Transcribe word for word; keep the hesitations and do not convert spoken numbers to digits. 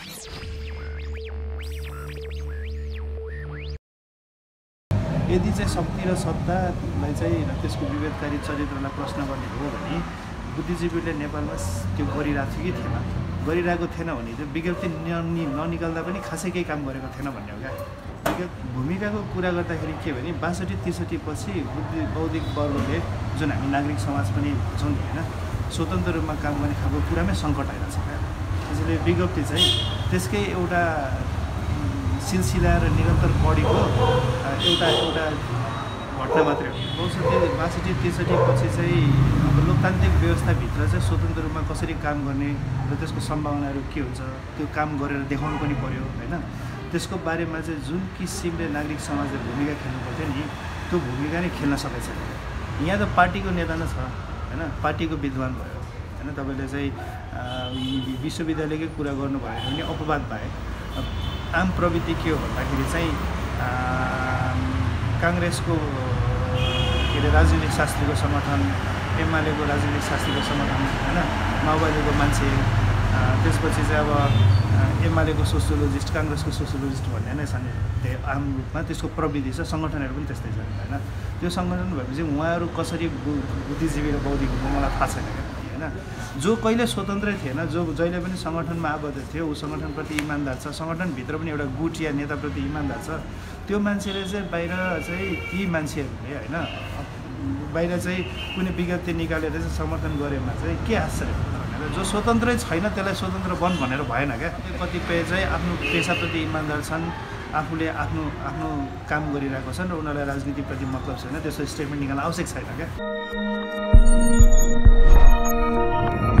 यदि चाहिँ शक्ति र सत्तालाई चाहिँ त्यसको विभेदकारी चरित्रलाई प्रश्न गर्ने हो भने बुद्धिजीवीले नेपालमा त्यो गरिरहेको थियो कि थिएन, गरिरहेको थिएन भने त्यो विज्ञप्ति ननि ननिकाल्दा पनि खासै केही काम गरेको थिएन भन्ने हो क्या। विज्ञ भूमिकाको कुरा गर्दाखेरि के भने बासठी त्रिसठी पछि बुद्धि बौद्धिक वर्गले जुन हामी नागरिक समाज पनि छौँ होइन, स्वतन्त्र रूपमा काम गर्ने खालको कुरामै सङ्कट आइरहेको छ क्या। त्यसैले विज्ञप्ति चाहिँ त्यसकै एउटा सिलसिला र निरन्तर बढीको एउटा एउटा घटना मात्रै हो। चौसठी बासठी त्रिसठी पछि चाहिँ अब लोकतान्त्रिक व्यवस्थाभित्र चाहिँ स्वतन्त्र रूपमा कसरी काम गर्ने र त्यसको सम्भावनाहरू के हुन्छ त्यो काम गरेर देखाउनु पनि पर्यो होइन। त्यसको बारेमा चाहिँ जुन किसिमले नागरिक समाजले भूमिका खेल्नु पर्थ्यो नि त्यो भूमिका नै खेल्न सकेको छैन। यहाँ त पार्टीको नेता नै छ होइन, पार्टीको विद्वान भयो होइन, तपाईँले चाहिँ विश्वविद्यालयकै कुरा गर्नुभयो भने अपवाद भए आम प्रवृत्ति के हो भन्दाखेरि चाहिँ काङ्ग्रेसको के अरे राजनीतिक शास्त्रीको सङ्गठन, एमालेको राजनीतिक शास्त्रीको सङ्गठन होइन, माओवादीको मान्छे, त्यसपछि चाहिँ अब एमालेको सोसियोलोजिस्ट, काङ्ग्रेसको सोसियोलोजिस्ट भन्ने नै छन् आम रूपमा। त्यसको प्रविधि छ, सङ्गठनहरू पनि त्यस्तै छन् होइन। त्यो सङ्गठन भएपछि उहाँहरू कसरी बुद्धिजीवी र बौद्धिक हो मलाई थाहा छैन क्या होइन। जो कहिले स्वतन्त्रै थिएन, जो जहिले पनि सङ्गठनमा आबद्ध थियो, ऊ सङ्गठनप्रति इमान्दार छ, सङ्गठनभित्र पनि एउटा गुट या नेताप्रति इमान्दार छ, त्यो मान्छेले चाहिँ बाहिर चाहिँ ती मान्छेहरूले होइन बाहिर चाहिँ कुनै विज्ञप्ति निकालेर चाहिँ समर्थन गरेमा चाहिँ के आश्चर्य भनेर। जो स्वतन्त्रै छैन त्यसलाई स्वतन्त्र बन भनेर भएन क्या। कतिपय चाहिँ आफ्नो पेसाप्रति इमान्दार छन्, आफूले आफ्नो आफ्नो काम गरिरहेको छन् र उनीहरूलाई राजनीतिप्रति मतलब छैन, त्यसको स्टेटमेन्ट निकाल्न आवश्यक छैन क्या।